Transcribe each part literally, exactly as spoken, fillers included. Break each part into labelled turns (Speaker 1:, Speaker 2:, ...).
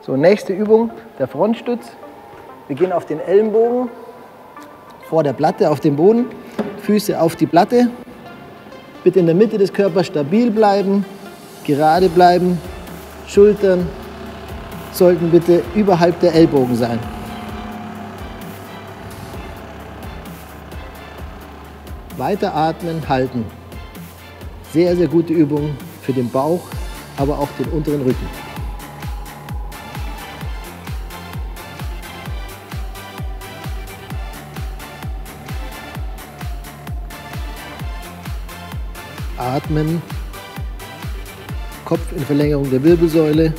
Speaker 1: So, nächste Übung, der Frontstütz. Wir gehen auf den Ellenbogen, vor der Platte auf den Boden, Füße auf die Platte. Bitte in der Mitte des Körpers stabil bleiben, gerade bleiben. Schultern sollten bitte überhalb der Ellbogen sein. Weiter atmen, halten. Sehr, sehr gute Übung für den Bauch, aber auch den unteren Rücken. Atmen, Kopf in Verlängerung der Wirbelsäule.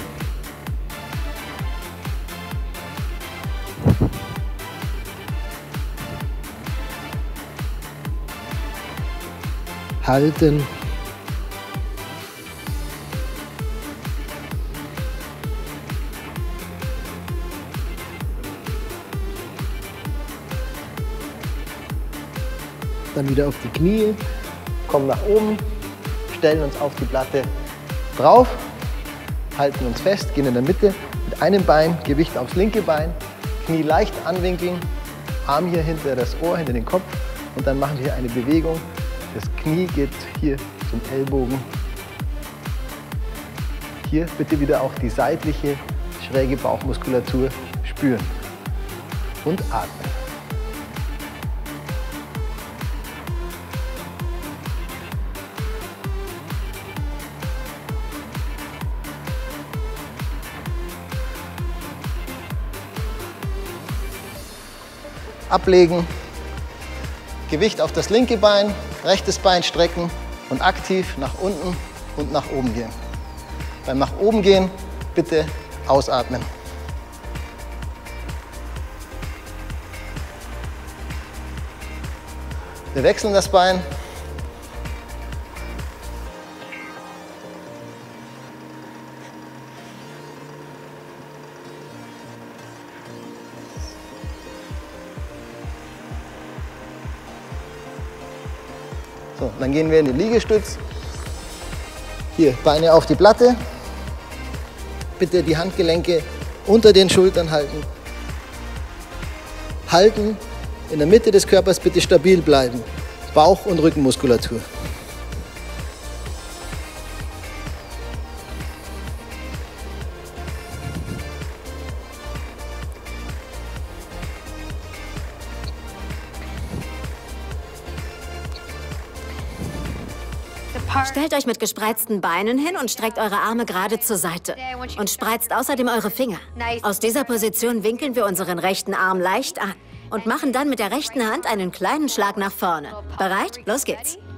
Speaker 1: Halten. Dann wieder auf die Knie, kommen nach oben, stellen uns auf die Platte drauf, halten uns fest, gehen in der Mitte mit einem Bein, Gewicht aufs linke Bein, Knie leicht anwinkeln, Arm hier hinter das Ohr, hinter den Kopf und dann machen wir eine Bewegung. Das Knie geht hier zum Ellbogen. Hier bitte wieder auch die seitliche, schräge Bauchmuskulatur spüren und atmen. Ablegen, Gewicht auf das linke Bein, rechtes Bein strecken und aktiv nach unten und nach oben gehen. Beim nach oben gehen bitte ausatmen. Wir wechseln das Bein. So, dann gehen wir in den Liegestütz. Hier, Beine auf die Platte. Bitte die Handgelenke unter den Schultern halten. Halten, in der Mitte des Körpers bitte stabil bleiben. Bauch- und Rückenmuskulatur.
Speaker 2: Stellt euch mit gespreizten Beinen hin und streckt eure Arme gerade zur Seite. Und spreizt außerdem eure Finger. Aus dieser Position winkeln wir unseren rechten Arm leicht an und machen dann mit der rechten Hand einen kleinen Schlag nach vorne. Bereit? Los geht's.